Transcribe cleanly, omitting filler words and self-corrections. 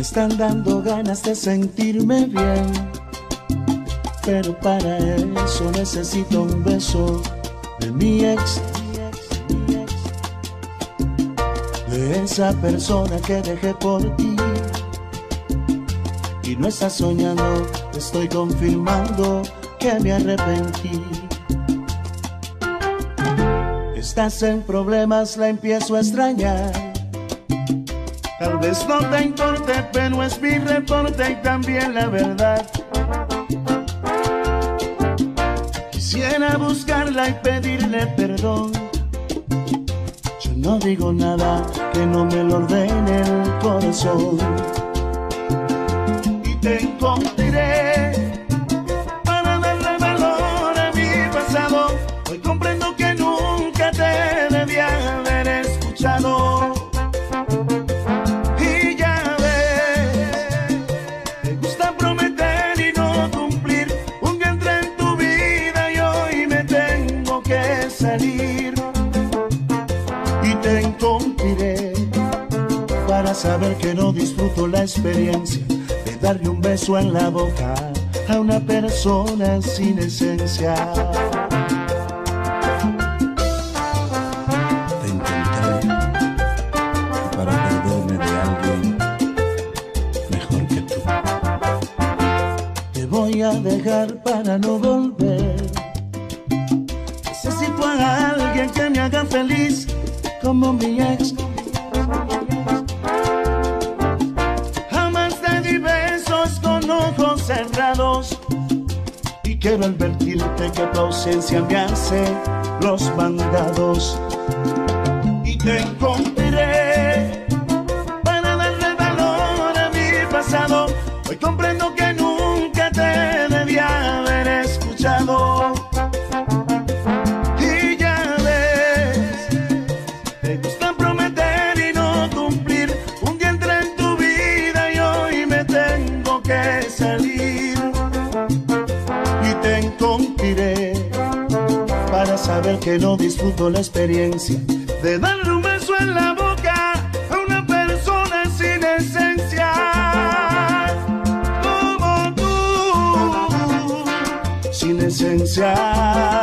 están dando ganas de sentirme bien, pero para eso necesito un beso de mi ex, de esa persona que dejé por ti. Y no estás soñando, te estoy confirmando que me arrepentí. Estás en problemas, la empiezo a extrañar. Tal vez no te importe, pero es mi reporte y también la verdad. Quisiera buscarla y pedirle perdón. Yo no digo nada que no me lo ordene el corazón. Y te encontraré para darle valor a mi pasado. Hoy comprendo que nunca te debía haber escuchado. Y ya ves, te gusta prometer y no cumplir. Un día entré en tu vida y hoy me tengo que salir. Y te encontraré para saber que no disfruto la experiencia de darle un beso en la boca a una persona sin esencia. Te encontré para perderme de alguien mejor que tú. Te voy a dejar para no volver. Necesito a alguien que me haga feliz como mi ex. Jamás te di besos con ojos cerrados y quiero advertirte que tu ausencia me hace los mandados. Y te encontraré para darle valor a mi pasado. Hoy comprendo que nunca te debía haber escuchado. Y ya ves, te gusta prometer y no cumplir. Un día entré en tu vida y hoy me tengo que salir. Y te encontraré para saber que no disfruto la experiencia de darle un beso en la boca a una persona sin esencia como tú, sin esencia.